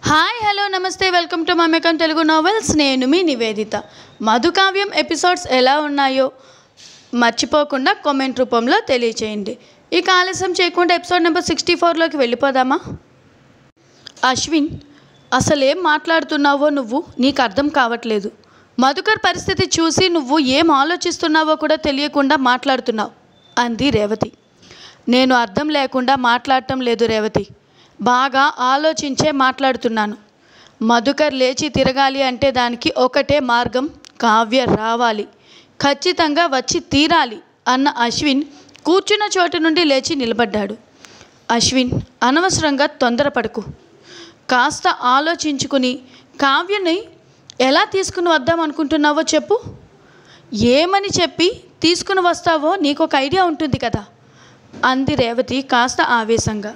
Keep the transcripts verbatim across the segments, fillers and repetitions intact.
Hi hello నమస్తే welcome to Mamekam Telugu novels. నేను మీ Nivedita. Madhukavyam episodes ఎలా ఉన్నాయో మర్చిపోకుండా కామెంట్ రూపంలో తెలియచేయండి. ఇక ఆలస్యం చేయకుండా ఎపిసోడ్ నెంబర్ సిక్స్టీ ఫోర్లోకి వెళ్ళిపోదామా? అశ్విన్, అసలేం మాట్లాడుతున్నావో నువ్వు నీకు అర్థం కావట్లేదు. మధుకర్ పరిస్థితి చూసి నువ్వు ఏం ఆలోచిస్తున్నావో కూడా తెలియకుండా మాట్లాడుతున్నావు అంది రేవతి. నేను అర్థం లేకుండా మాట్లాడటం లేదు రేవతి, బాగా ఆలోచించే మాట్లాడుతున్నాను. మధుకర్ లేచి తిరగాలి అంటే దానికి ఒకటే మార్గం, కావ్య రావాలి, ఖచ్చితంగా వచ్చి తీరాలి అన్న అశ్విన్ కూర్చున్న చోటు నుండి లేచి నిలబడ్డాడు. అశ్విన్, అనవసరంగా తొందరపడకు, కాస్త ఆలోచించుకుని కావ్యని ఎలా తీసుకుని వద్దాం అనుకుంటున్నావో చెప్పు. ఏమని చెప్పి తీసుకుని వస్తావో నీకు ఒక ఐడియా ఉంటుంది కదా అంది రేవతి కాస్త ఆవేశంగా.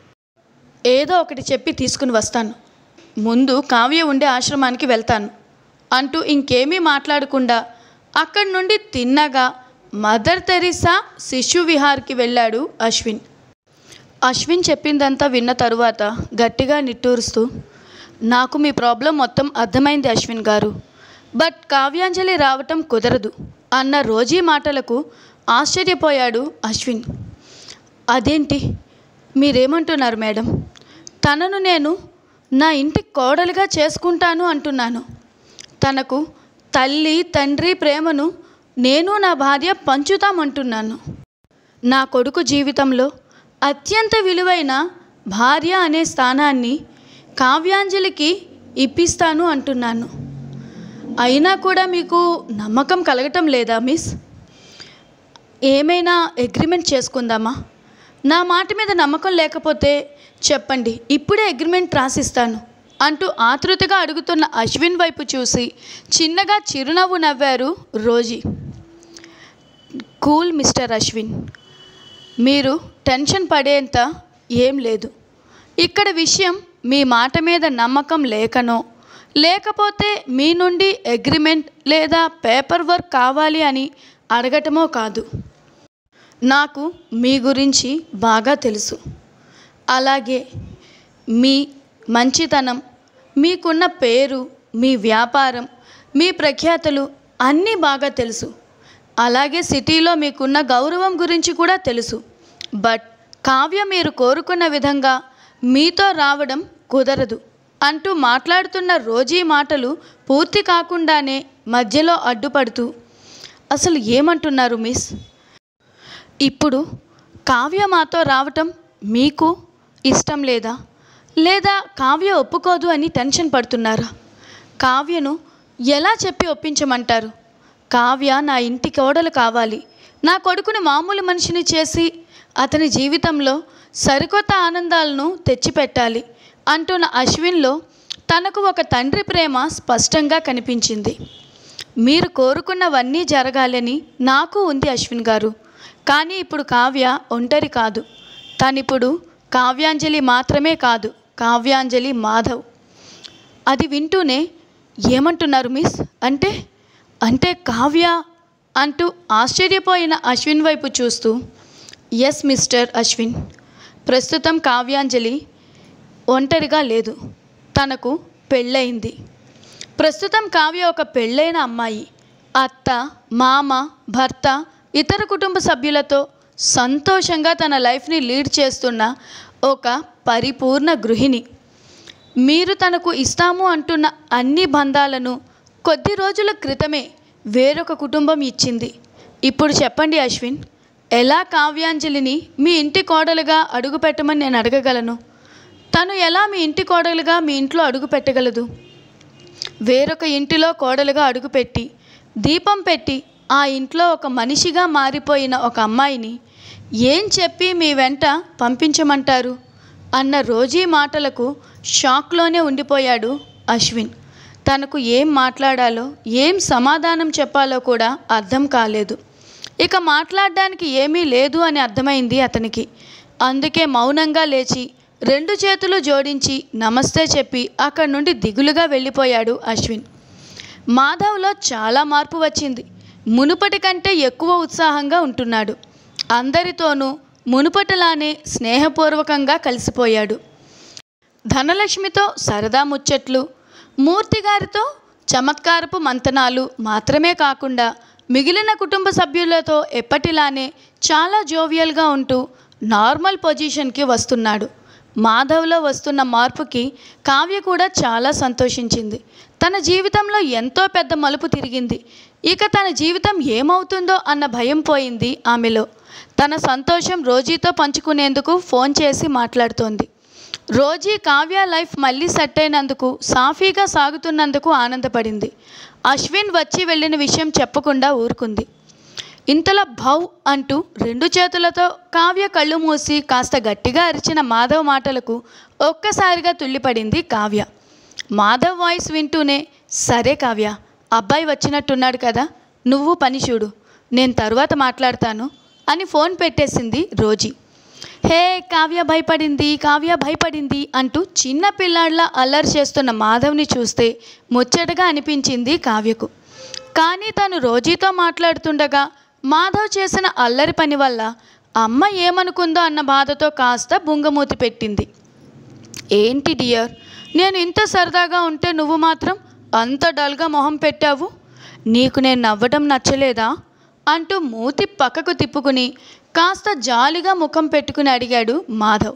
ఏదో ఒకటి చెప్పి తీసుకుని వస్తాను, ముందు కావ్య ఉండే ఆశ్రమానికి వెళ్తాను అంటూ ఇంకేమీ మాట్లాడకుండా అక్కడి నుండి తిన్నగా మదర్ తెరీసా శిశు విహార్కి వెళ్ళాడు అశ్విన్. అశ్విన్ చెప్పిందంతా విన్న తరువాత గట్టిగా నిట్టూరుస్తూ, నాకు మీ ప్రాబ్లం మొత్తం అర్థమైంది అశ్విన్ గారు, బట్ కావ్యాంజలి రావటం కుదరదు అన్న రోజీ మాటలకు ఆశ్చర్యపోయాడు అశ్విన్. అదేంటి, మీరేమంటున్నారు మేడం? తనను నేను నా ఇంటి కోడలిగా చేసుకుంటాను అంటున్నాను. తనకు తల్లి తండ్రి ప్రేమను నేను నా భార్య పంచుతామంటున్నాను. నా కొడుకు జీవితంలో అత్యంత విలువైన భార్య అనే స్థానాన్ని కావ్యాంజలికి ఇప్పిస్తాను అంటున్నాను. అయినా కూడా మీకు నమ్మకం కలగటం లేదా మిస్? ఏమైనా అగ్రిమెంట్ చేసుకుందామా? నా మాట మీద నమ్మకం లేకపోతే చెప్పండి, ఇప్పుడే అగ్రిమెంట్ రాసిస్తాను అంటూ ఆతృతగా అడుగుతున్న అశ్విన్ వైపు చూసి చిన్నగా చిరునవ్వు నవ్వారు రోజీ. కూల్ మిస్టర్ అశ్విన్, మీరు టెన్షన్ పడేంత ఏం లేదు. ఇక్కడ విషయం మీ మాట మీద నమ్మకం లేకనో లేకపోతే మీ నుండి అగ్రిమెంట్ లేదా పేపర్ వర్క్ కావాలి అని అడగటమో కాదు. నాకు మీ గురించి బాగా తెలుసు, అలాగే మీ మంచితనం, మీకున్న పేరు, మీ వ్యాపారం, మీ ప్రఖ్యాతలు అన్నీ బాగా తెలుసు. అలాగే సిటీలో మీకున్న గౌరవం గురించి కూడా తెలుసు. బట్ కావ్య మీరు కోరుకున్న విధంగా మీతో రావడం కుదరదు అంటూ మాట్లాడుతున్న రోజీ మాటలు పూర్తి కాకుండానే మధ్యలో అడ్డుపడుతూ, అసలు ఏమంటున్నారు మిస్? ఇప్పుడు కావ్య మాతో రావటం మీకు ఇష్టం లేదా, లేదా కావ్య ఒప్పుకోదు అని టెన్షన్ పడుతున్నారా? కావ్యను ఎలా చెప్పి ఒప్పించమంటారు? కావ్య నా ఇంటి కోడలు కావాలి, నా కొడుకుని మామూలు మనిషిని చేసి అతని జీవితంలో సరికొత్త ఆనందాలను తెచ్చిపెట్టాలి అంటున్న అశ్విన్లో తనకు ఒక తండ్రి ప్రేమ స్పష్టంగా కనిపించింది. మీరు కోరుకున్నవన్నీ జరగాలని నాకు ఉంది అశ్విన్ గారు, కానీ ఇప్పుడు కావ్య ఒంటరి కాదు. తనిప్పుడు కావ్యాంజలి మాత్రమే కాదు, కావ్యాంజలి మాధవ్. అది వింటూనే ఏమంటున్నారు మిస్? అంటే అంటే కావ్య అంటూ ఆశ్చర్యపోయిన అశ్విన్ వైపు చూస్తూ, ఎస్ మిస్టర్ అశ్విన్, ప్రస్తుతం కావ్యాంజలి ఒంటరిగా లేదు, తనకు పెళ్ళయింది. ప్రస్తుతం కావ్య ఒక పెళ్ళైన అమ్మాయి, అత్త, మామ, భర్త, ఇతర కుటుంబ సభ్యులతో సంతోషంగా తన లైఫ్ని లీడ్ చేస్తున్న ఒక పరిపూర్ణ గృహిణి. మీరు తనకు ఇస్తాము అంటున్న అన్ని బంధాలను కొద్ది రోజుల క్రితమే వేరొక కుటుంబం ఇచ్చింది. ఇప్పుడు చెప్పండి అశ్విన్, ఎలా కావ్యాంజలిని మీ ఇంటి కోడలుగా అడుగు పెట్టమని నేను అడగగలను? తను ఎలా మీ ఇంటి కోడలుగా మీ ఇంట్లో అడుగు పెట్టగలదు? వేరొక ఇంటిలో కోడలుగా అడుగుపెట్టి దీపం పెట్టి ఆ ఇంట్లో ఒక మనిషిగా మారిపోయిన ఒక అమ్మాయిని ఏం చెప్పి మీ వెంట పంపించమంటారు అన్న రోజీ మాటలకు షాక్లోనే ఉండిపోయాడు అశ్విన్. తనకు ఏం మాట్లాడాలో, ఏం సమాధానం చెప్పాలో కూడా అర్థం కాలేదు. ఇక మాట్లాడడానికి ఏమీ లేదు అని అర్థమైంది అతనికి. అందుకే మౌనంగా లేచి రెండు చేతులు జోడించి నమస్తే చెప్పి అక్కడి నుండి దిగులుగా వెళ్ళిపోయాడు అశ్విన్. మాధవ్లో చాలా మార్పు వచ్చింది. మునుపటి కంటే ఎక్కువ ఉత్సాహంగా ఉంటున్నాడు. అందరితోనూ మునుపటిలానే స్నేహపూర్వకంగా కలిసిపోయాడు. ధనలక్ష్మితో సరదా ముచ్చట్లు, మూర్తిగారితో చమత్కారపు మంతనాలు మాత్రమే కాకుండా మిగిలిన కుటుంబ సభ్యులతో ఎప్పటిలానే చాలా జోవియల్గా ఉంటూ నార్మల్ పొజిషన్కి వస్తున్నాడు. మాధవ్లో వస్తున్న మార్పుకి కావ్య కూడా చాలా సంతోషించింది. తన జీవితంలో ఎంతో పెద్ద మలుపు తిరిగింది. ఇక తన జీవితం ఏమవుతుందో అన్న భయం పోయింది ఆమెలో. తన సంతోషం రోజీతో పంచుకునేందుకు ఫోన్ చేసి మాట్లాడుతోంది. రోజీ కావ్య లైఫ్ మళ్ళీ సెట్ అయినందుకు, సాఫీగా సాగుతున్నందుకు ఆనందపడింది. అశ్విన్ వచ్చి వెళ్ళిన విషయం చెప్పకుండా ఊరుకుంది. ఇంతలో భౌ అంటూ రెండు చేతులతో కావ్య కళ్ళు మూసి కాస్త గట్టిగా అరిచిన మాధవ్ మాటలకు ఒక్కసారిగా తుల్లిపడింది కావ్య. మాధవ్ వాయిస్ వింటూనే, సరే కావ్య, అబ్బాయి వచ్చినట్టున్నాడు కదా, నువ్వు పని చూడు, నేను తరువాత మాట్లాడతాను అని ఫోన్ పెట్టేసింది రోజీ. హే, కావ్య భయపడింది కావ్య భయపడింది అంటూ చిన్న పిల్లాడిలా అల్లరి చేస్తున్న మాధవ్ని చూస్తే ముచ్చటగా అనిపించింది కావ్యకు. కానీ తను రోజీతో మాట్లాడుతుండగా మాధవ్ చేసిన అల్లరి పని వల్ల అమ్మ ఏమనుకుందో అన్న బాధతో కాస్త బుంగమూతి పెట్టింది. ఏంటి డియర్, నేను ఇంత సరదాగా ఉంటే నువ్వు మాత్రం అంత డల్గా మొహం పెట్టావు, నీకు నేను నవ్వడం నచ్చలేదా అంటూ మూతి పక్కకు తిప్పుకుని కాస్త జాలిగా ముఖం పెట్టుకుని అడిగాడు మాధవ్.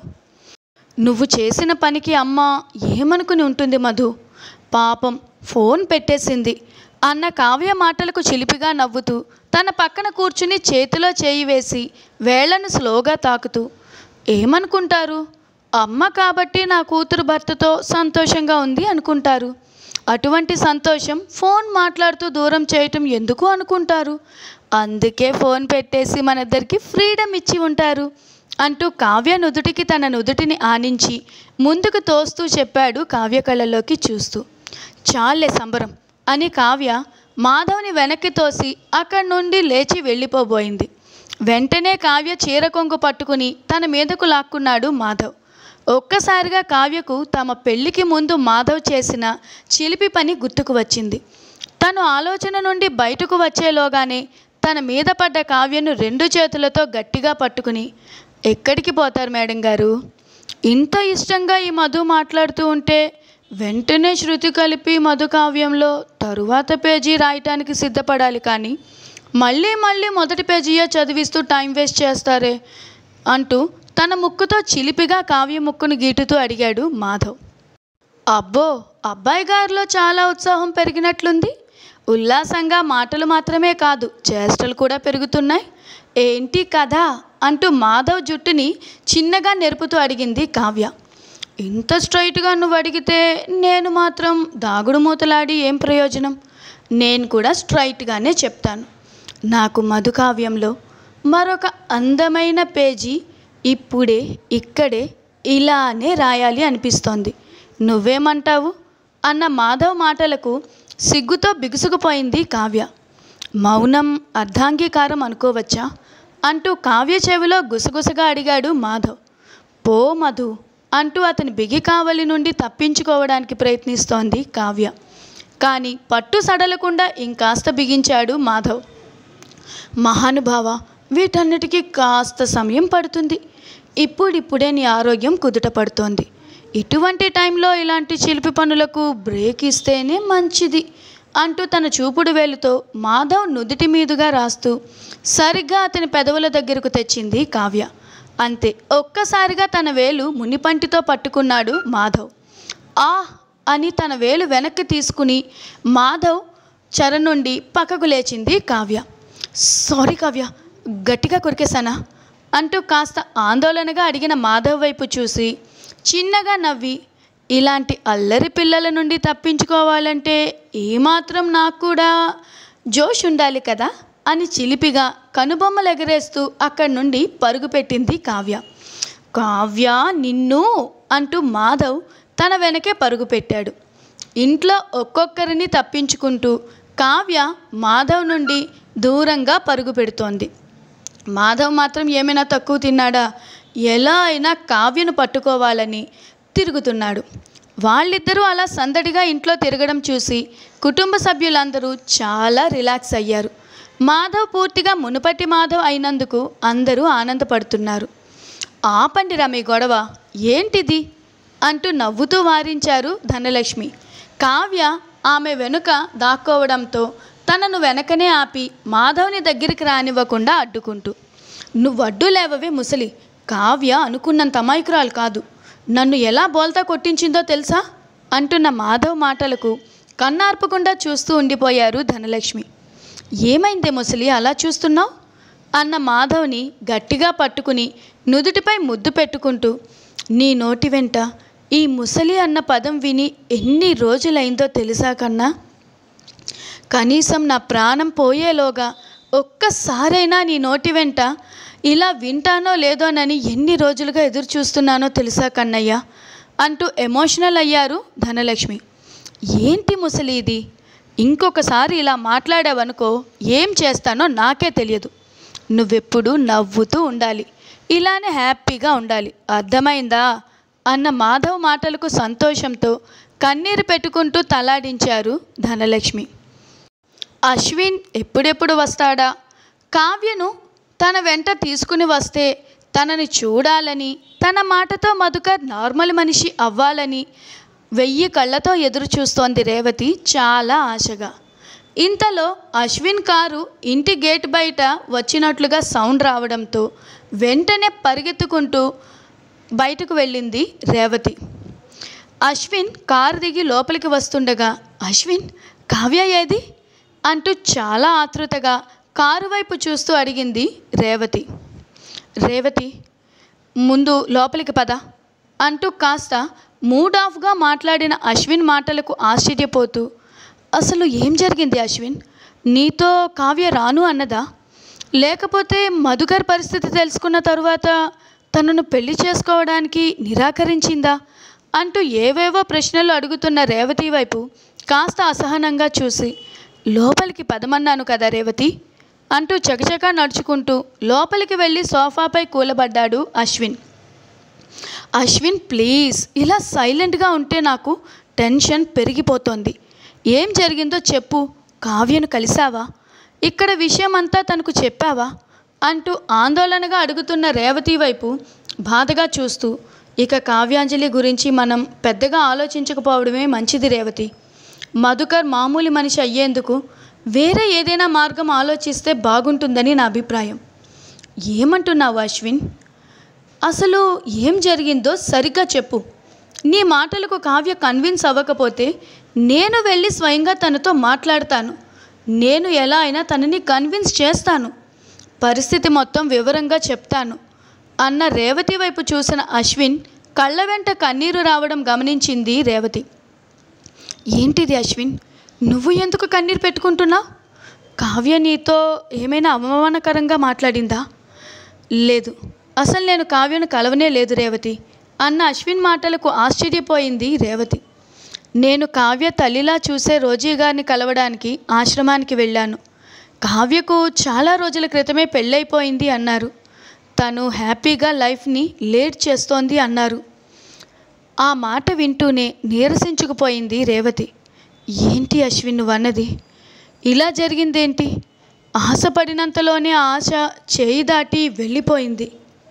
నువ్వు చేసిన పనికి అమ్మ ఏమనుకుని ఉంటుంది మధు, పాపం ఫోన్ పెట్టేసింది అన్న కావ్య మాటలకు చిలిపిగా నవ్వుతూ తన పక్కన కూర్చుని చేతిలో చేయి వేసి వేళ్లను స్లోగా తాకుతూ, ఏమనుకుంటారు, అమ్మ కాబట్టి నా కూతురు భర్తతో సంతోషంగా ఉంది అనుకుంటారు, అటువంటి సంతోషం ఫోన్ మాట్లాడుతూ దూరం చేయటం ఎందుకు అనుకుంటారు, అందుకే ఫోన్ పెట్టేసి మన ఇద్దరికి ఫ్రీడమ్ ఇచ్చి ఉంటారు అంటూ కావ్య నుదుటికి తన నుదుటిని ఆనించి ముందుకు తోస్తూ చెప్పాడు కావ్య కళ్ళలోకి చూస్తూ. చాలే సంబరం అని కావ్య మాధవ్ని వెనక్కి తోసి అక్కడి నుండి లేచి వెళ్ళిపోబోయింది. వెంటనే కావ్య చీర కొంగు పట్టుకుని తన మీదకు లాక్కున్నాడు మాధవ్. ఒక్కసారిగా కావ్యకు తమ పెళ్లికి ముందు మాధవ్ చేసిన చిలిపి పని గుర్తుకు వచ్చింది. తను ఆలోచన నుండి బయటకు వచ్చేలోగానే తన మీద పడ్డ కావ్యను రెండు చేతులతో గట్టిగా పట్టుకుని, ఎక్కడికి పోతారు మేడం గారు, ఇంత ఇష్టంగా ఈ మధు మాట్లాడుతూ ఉంటే వెంటనే శృతి కలిపి మధు కావ్యంలో తరువాత పేజీ రాయటానికి సిద్ధపడాలి, కానీ మళ్ళీ మళ్ళీ మొదటి పేజీయే చదివిస్తూ టైం వేస్ట్ చేస్తారే అంటూ తన ముక్కుతో చిలిపిగా కావ్య ముక్కును గీటుతూ అడిగాడు మాధవ్. అబ్బో, అబ్బాయి గారిలో చాలా ఉత్సాహం పెరిగినట్లుంది, ఉల్లాసంగా మాటలు మాత్రమే కాదు చేష్టలు కూడా పెరుగుతున్నాయి, ఏంటి కథ అంటూ మాధవ్ జుట్టుని చిన్నగా నెరుపుతూ అడిగింది కావ్య. ఇంత స్ట్రైట్గా నువ్వు అడిగితే నేను మాత్రం దాగుడు మూతలాడి ఏం ప్రయోజనం, నేను కూడా స్ట్రైట్గానే చెప్తాను. నాకు మధుకావ్యంలో మరొక అందమైన పేజీ ఇప్పుడే ఇక్కడే ఇలానే రాయాలి అనిపిస్తోంది, నువ్వేమంటావు అన్న మాధవ్ మాటలకు సిగ్గుతో బిగుసుకుపోయింది కావ్య. మౌనం అర్ధాంగీకారం అనుకోవచ్చా అంటూ కావ్య చెవిలో గుసగుసగా అడిగాడు మాధవ్. పో మధు అంటూ అతని బిగి కావలి నుండి తప్పించుకోవడానికి ప్రయత్నిస్తోంది కావ్య. కానీ పట్టు సడలకుండా ఇంకాస్త బిగించాడు మాధవ్. మహానుభావ, వీటన్నిటికీ కాస్త సమయం పడుతుంది, ఇప్పుడిప్పుడే నీ ఆరోగ్యం కుదుట పడుతోంది, ఇటువంటి టైంలో ఇలాంటి చిలిపి పనులకు బ్రేక్ ఇస్తేనే మంచిది అంటూ తన చూపుడు వేలుతో మాధవ్ నుదుటి మీదుగా రాస్తూ సరిగ్గా అతని పెదవుల దగ్గరకు తెచ్చింది కావ్య. అంతే, ఒక్కసారిగా తన వేలు మునిపంటితో పట్టుకున్నాడు మాధవ్. ఆ అని తన వేలు వెనక్కి తీసుకుని మాధవ్ చెర నుండి పక్కకు లేచింది కావ్య. సారీ కావ్య, గట్టిగా కొరికేశానా అంటూ కాస్త ఆందోళనగా అడిగిన మాధవ్ వైపు చూసి చిన్నగా నవ్వి, ఇలాంటి అల్లరి పిల్లల నుండి తప్పించుకోవాలంటే ఏమాత్రం నాకు కూడా జోష్ ఉండాలి కదా అని చిలిపిగా కనుబొమ్మలు ఎగరేస్తూ అక్కడి నుండి పరుగుపెట్టింది కావ్య. కావ్య నిన్ను అంటూ మాధవ్ తన వెనకే పరుగు పెట్టాడు. ఇంట్లో ఒక్కొక్కరిని తప్పించుకుంటూ కావ్య మాధవ్ నుండి దూరంగా పరుగు పెడుతోంది. మాధవ్ మాత్రం ఏమైనా తక్కువ తిన్నాడా, ఎలా అయినా కావ్యను పట్టుకోవాలని తిరుగుతున్నాడు. వాళ్ళిద్దరూ అలా సందడిగా ఇంట్లో తిరగడం చూసి కుటుంబ సభ్యులందరూ చాలా రిలాక్స్ అయ్యారు. మాధవ్ పూర్తిగా మునుపటి మాధవ్ అయినందుకు అందరూ ఆనందపడుతున్నారు. ఆపండిరా మీ గొడవ, ఏంటిది అంటూ నవ్వుతూ వారించారు ధనలక్ష్మి. కావ్య ఆమె వెనుక దాక్కోవడంతో తనను వెనకనే ఆపి మాధవ్ని దగ్గరికి రానివ్వకుండా అడ్డుకుంటూ, నువ్వు అడ్డు లేవవే ముసలి, కావ్య అనుకున్నంత అమాయకురాలు కాదు, నన్ను ఎలా బోల్తా కొట్టించిందో తెలుసా అంటున్న మాధవ్ మాటలకు కన్నార్పకుండా చూస్తూ ఉండిపోయారు ధనలక్ష్మి. ఏమైందే ముసలి అలా చూస్తున్నావు అన్న మాధవ్ని గట్టిగా పట్టుకుని నుదుటిపై ముద్దు పెట్టుకుంటూ, నీ నోటి వెంట ఈ ముసలి అన్న పదం విని ఎన్ని రోజులైందో తెలుసా కన్నా, కనీసం నా ప్రాణం పోయేలోగా ఒక్కసారైనా నీ నోటి వెంట ఇలా వింటానో లేదోనని ఎన్ని రోజులుగా ఎదురు చూస్తున్నానో తెలుసా కన్నయ్య అంటూ ఎమోషనల్ అయ్యారు ధనలక్ష్మి. ఏంటి ముసలి ఇది, ఇంకొకసారి ఇలా మాట్లాడావనుకో ఏం చేస్తానో నాకే తెలియదు. నువ్వెప్పుడు నవ్వుతూ ఉండాలి, ఇలానే హ్యాపీగా ఉండాలి, అర్థమైందా అన్న మాధవ్ మాటలకు సంతోషంతో కన్నీరు పెట్టుకుంటూ తలాడించారు ధనలక్ష్మి. అశ్విన్ ఎప్పుడెప్పుడు వస్తాడా, కావ్యను తన వెంట తీసుకుని వస్తే తనని చూడాలని, తన మాటతో మధుకర్ నార్మల్ మనిషి అవ్వాలని వెయ్యి కళ్ళతో ఎదురు చూస్తోంది రేవతి చాలా ఆశగా. ఇంతలో అశ్విన్ కారు ఇంటి గేట్ బయట వచ్చినట్లుగా సౌండ్ రావడంతో వెంటనే పరిగెత్తుకుంటూ బయటకు వెళ్ళింది రేవతి. అశ్విన్ కారు దిగి లోపలికి వస్తుండగా, అశ్విన్ కావ్య ఏది అంటూ చాలా ఆతృతగా కారు వైపు చూస్తూ అడిగింది రేవతి. రేవతి ముందు లోపలికి పద అంటూ కాస్త మూడ్ ఆఫ్గా మాట్లాడిన అశ్విన్ మాటలకు ఆశ్చర్యపోతూ, అసలు ఏం జరిగింది అశ్విన్, నీతో కావ్య రాను అన్నదా, లేకపోతే మధుకర్ పరిస్థితి తెలుసుకున్న తరువాత తనను పెళ్లి చేసుకోవడానికి నిరాకరించిందా అంటూ ఏవేవో ప్రశ్నలు అడుగుతున్న రేవతి వైపు కాస్త అసహనంగా చూసి, లోపలికి పదమన్నాను కదా రేవతి అంటూ చకచకా నడుచుకుంటూ లోపలికి వెళ్ళి సోఫాపై కూలబడ్డాడు అశ్విన్. అశ్విన్ ప్లీజ్, ఇలా సైలెంట్గా ఉంటే నాకు టెన్షన్ పెరిగిపోతోంది. ఏం జరిగిందో చెప్పు, కావ్యను కలిసావా, ఇక్కడ విషయం అంతా తనకు చెప్పావా అంటూ ఆందోళనగా అడుగుతున్న రేవతి వైపు బాధగా చూస్తూ, ఇక కావ్యాంజలి గురించి మనం పెద్దగా ఆలోచించకపోవడమే మంచిది రేవతి. మధుకర్ మామూలు మనిషి అయ్యేందుకు వేరే ఏదైనా మార్గం ఆలోచిస్తే బాగుంటుందని నా అభిప్రాయం. ఏమంటున్నావు అశ్విన్, అసలు ఏం జరిగిందో సరిగ్గా చెప్పు. నీ మాటలకు కావ్య కన్విన్స్ అవ్వకపోతే నేను వెళ్ళి స్వయంగా తనతో మాట్లాడతాను, నేను ఎలా అయినా తనని కన్విన్స్ చేస్తాను, పరిస్థితి మొత్తం వివరంగా చెప్తాను అన్న రేవతి వైపు చూసిన అశ్విన్ కళ్ళ వెంట కన్నీరు రావడం గమనించింది రేవతి. ఏంటిది అశ్విన్, నువ్వు ఎందుకు కన్నీరు పెట్టుకుంటున్నావు, కావ్య నీతో ఏమైనా అవమానకరంగా మాట్లాడిందా? లేదు, అసలు నేను కావ్యను కలవనే లేదు రేవతి అన్న అశ్విన్ మాటలకు ఆశ్చర్యపోయింది రేవతి. నేను కావ్య తల్లిలా చూసే రోజీ గారిని కలవడానికి ఆశ్రమానికి వెళ్ళాను. కావ్యకు చాలా రోజుల క్రితమే పెళ్ళైపోయింది అన్నారు, తను హ్యాపీగా లైఫ్ని లీడ్ చేస్తోంది అన్నారు. ఆ మాట వింటూనే నీరసించుకుపోయింది రేవతి. ఏంటి అశ్విన్ నువ్వన్నది, ఇలా జరిగిందేంటి, ఆశపడినంతలోనే ఆశ చేయి దాటి వెళ్ళిపోయింది.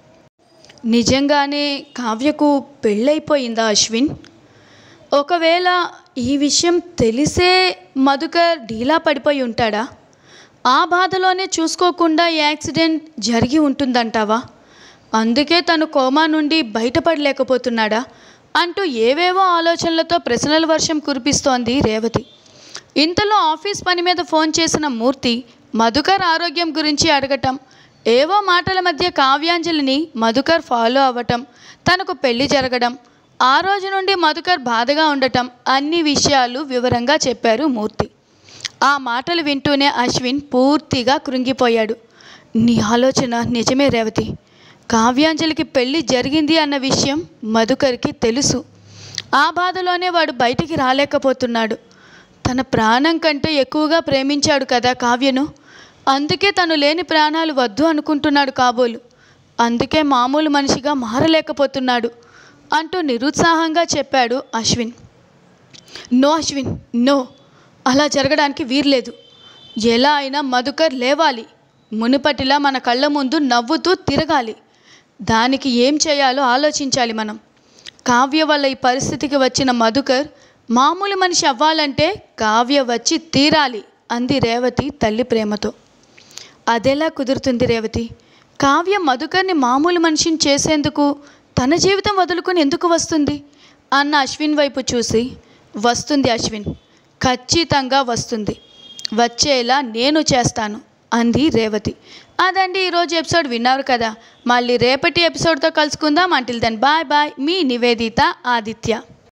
నిజంగానే కావ్యకు పెళ్ళైపోయిందా అశ్విన్? ఒకవేళ ఈ విషయం తెలిసే మధుకర్ డీలా పడిపోయి ఉంటాడా? ఆ బాధలోనే చూసుకోకుండా యాక్సిడెంట్ జరిగి ఉంటుందంటావా? అందుకే తను కోమా నుండి బయటపడలేకపోతున్నాడా అంటూ ఏవేవో ఆలోచనలతో ప్రశ్నల వర్షం కురిపిస్తోంది రేవతి. ఇంతలో ఆఫీస్ పని మీద ఫోన్ చేసిన మూర్తి మధుకర్ ఆరోగ్యం గురించి అడగటం, ఏవో మాటల మధ్య కావ్యాంజలిని మధుకర్ ఫాలో అవ్వటం, తనకు పెళ్లి జరగడం, ఆ రోజు నుండి మధుకర్ బాధగా ఉండటం, అన్ని విషయాలు వివరంగా చెప్పారు మూర్తి. ఆ మాటలు వింటూనే అశ్విన్ పూర్తిగా కృంగిపోయాడు. నీ ఆలోచన నిజమే రేవతి, కావ్యాంజలికి పెళ్ళి జరిగింది అన్న విషయం మధుకర్కి తెలుసు. ఆ బాధలోనే వాడు బయటికి రాలేకపోతున్నాడు. తన ప్రాణం కంటే ఎక్కువగా ప్రేమించాడు కదా కావ్యను, అందుకే తను లేని ప్రాణాలు వద్దు అనుకుంటున్నాడు కాబోలు, అందుకే మామూలు మనిషిగా మారలేకపోతున్నాడు అంటూ నిరుత్సాహంగా చెప్పాడు అశ్విన్. నో అశ్విన్, నో, అలా జరగడానికి వీర్లేదు. ఎలా అయినా మధుకర్ లేవాలి, మునుపటిలా మన కళ్ళ ముందు నవ్వుతూ తిరగాలి. దానికి ఏం చేయాలో ఆలోచించాలి మనం. కావ్య వల్ల ఈ పరిస్థితికి వచ్చిన మధుకర్ మామూలు మనిషి అవ్వాలంటే కావ్య వచ్చి తీరాలి అంది రేవతి తల్లి ప్రేమతో. అదెలా కుదురుతుంది రేవతి? కావ్య మధుకర్ని మామూలు మనిషిని చేసేందుకు తన జీవితం వదులుకొని ఎందుకు వస్తుంది అన్న అశ్విన్ వైపు చూసి, వస్తుంది అశ్విన్, ఖచ్చితంగా వస్తుంది, వచ్చేలా నేను చేస్తాను అంది రేవతి. అదండి ఈరోజు ఎపిసోడ్. విన్నారు కదా, మళ్ళీ రేపటి ఎపిసోడ్తో కలుసుకుందాం. అంటిల్ దెన్ బాయ్ బాయ్, మీ నివేదిత ఆదిత్య.